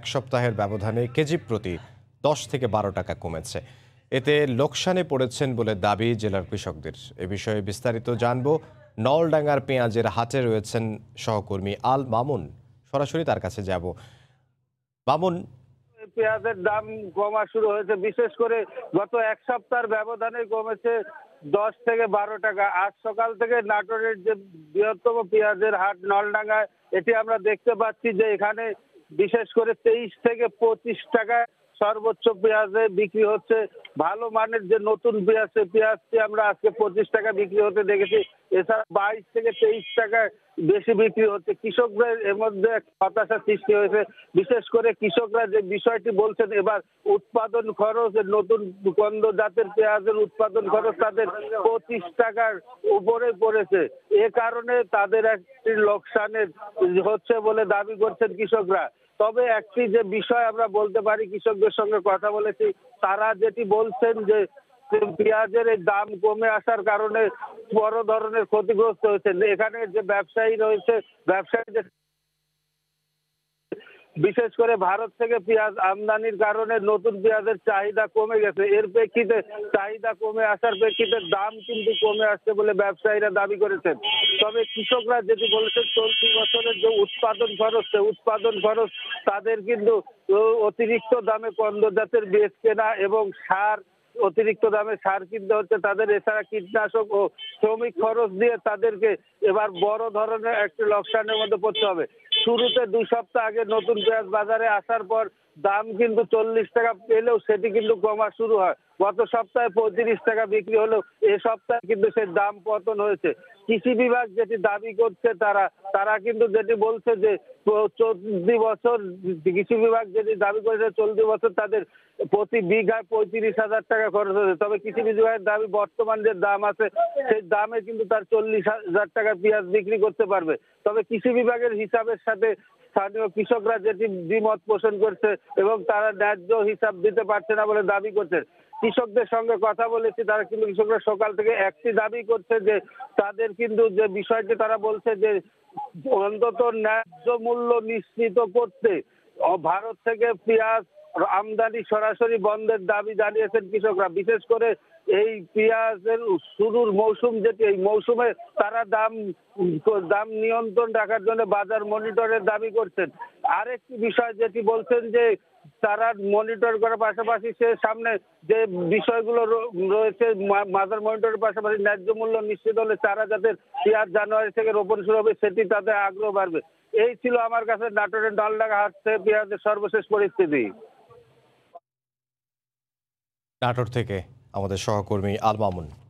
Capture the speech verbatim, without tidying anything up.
এক সপ্তাহের ব্যবধানে কেজি প্রতি দশ থেকে বারো টাকা কমেছে। এতে লোকসানে পড়েছেন বলে দাবি জেলার কৃষকদের। এ বিষয়ে বিস্তারিত জানব। নলডাঙ্গার পেঁয়াজের হাটে রয়েছেন সহকর্মী আল মামুন, সরাসরি তার কাছে যাব। মামুন, পেঁয়াজের দাম কমা শুরু হয়েছে, বিশেষ করে গত এক সপ্তাহের ব্যবধানে কমেছে দশ থেকে বারো টাকা। আজ সকাল থেকে নাটোরের যে বৃহত্তম পেঁয়াজের হাট নলডাঙ্গায়, এটি আমরা দেখতে পাচ্ছি যে এখানে বিশেষ করে তেইশ থেকে পঁচিশ টাকা সর্বোচ্চ পেঁয়াজে বিক্রি হচ্ছে। ভালো মানের যে নতুন পেঁয়াজ, সেই পেঁয়াজটি আমরা আজকে পঁচিশ টাকা বিক্রি হতে দেখেছি। এছাড়া বাইশ থেকে তেইশ টাকা বেশি বিক্রি হচ্ছে। কৃষকদের এর মধ্যে হতাশা সৃষ্টি হয়েছে। বিশেষ করে কৃষকরা যে বিষয়টি বলছেন, এবার উৎপাদন খরচ, নতুন কন্দ জাতের পেঁয়াজের উৎপাদন খরচ তাদের পঁচিশ টাকার উপরে পড়েছে। এ কারণে তাদের একটি লোকসানের হচ্ছে বলে দাবি করছেন কৃষকরা। তবে একটি যে বিষয় আমরা বলতে পারি, কৃষকদের সঙ্গে কথা বলেছি, তারা যেটি বলছেন যে পেঁয়াজের এই দাম কমে আসার কারণে বড় ধরনের ক্ষতিগ্রস্ত হয়েছে। এখানে যে ব্যবসায়ী রয়েছে, ব্যবসায়ীদের বিশেষ করে ভারত থেকে পেঁয়াজ আমদানির কারণে নতুন পেঁয়াজের চাহিদা কমে গেছে। এর প্রেক্ষিতে চাহিদা কমে আসার প্রেক্ষিতে দাম কিন্তু কমে আসছে বলে ব্যবসায়ীরা দাবি করেছেন। তবে কৃষকরা যেটি বলেছেন, চলতি বছরের যে উৎপাদন খরচ, সে উৎপাদন খরচ তাদের কিন্তু অতিরিক্ত দামে কন্দ জাতের বীজ কেনা এবং সার, অতিরিক্ত দামে সার কিনতে হচ্ছে তাদের। এছাড়া কীটনাশক ও শ্রমিক খরচ দিয়ে তাদেরকে এবার বড় ধরনের একটি লোকসানের মধ্যে পড়তে হবে। শুরুতে দুই সপ্তাহ আগে নতুন পেঁয়াজ বাজারে আসার পর দাম কিন্তু চল্লিশ টাকা পেলেও সেটি কিন্তু কমা শুরু হয়। গত সপ্তাহে পঁয়ত্রিশ টাকা বিক্রি হলেও এ সপ্তাহে কিন্তু সেই দাম পতন হয়েছে। কৃষি বিভাগ যেটি দাবি করছে, তারা তারা কিন্তু যেটি বলছে যে চলতি বছর কৃষি বিভাগ যেটি দাবি করেছে, চলতি বছর তাদের প্রতি বিঘায় পঁয়ত্রিশ হাজার টাকা খরচ হয়েছে। তবে কৃষি বিভাগের দাবি, বর্তমান যে দাম আছে সেই দামে কিন্তু তার চল্লিশ হাজার টাকা পেঁয়াজ বিক্রি করতে পারবে। তবে কৃষি বিভাগের হিসাবের সাথে স্থানীয় কৃষকরা যেটি দ্বিমত পোষণ করছে এবং তারা ন্যায্য হিসাব দিতে পারছে না বলে দাবি করছে। কৃষকদের সঙ্গে কথা বলেছি, তারা কিন্তু কৃষকরা সকাল থেকে একটি দাবি করছে যে তাদের কিন্তু যে বিষয়টি তারা বলছে যে অন্তত ন্যায্য মূল্য নিশ্চিত করতে ভারত থেকে পেঁয়াজ আমদানি সরাসরি বন্ধের দাবি জানিয়েছেন কৃষকরা। বিশেষ করে এই পেঁয়াজের শুরুর মৌসুম, যেটি এই মৌসুমে তারা দাম দাম নিয়ন্ত্রণ রাখার জন্য বাজার মনিটরের দাবি করছেন। আরেকটি বিষয় যেটি বলছেন যে তারা মনিটর করার পাশাপাশি সে সামনে যে বিষয়গুলো রয়েছে, বাজার মনিটরের পাশাপাশি ন্যায্য মূল্য নিশ্চিত হলে তারা যাদের পেঁয়াজ জানুয়ারি থেকে রোপণ শুরু হবে, সেটি তাদের আগ্রহ বাড়বে। এই ছিল আমার কাছে নাটোরের নলডাঙ্গা হাট থেকে পেঁয়াজের সর্বশেষ পরিস্থিতি। নাটোর থেকে আমাদের সহকর্মী আল মামুন।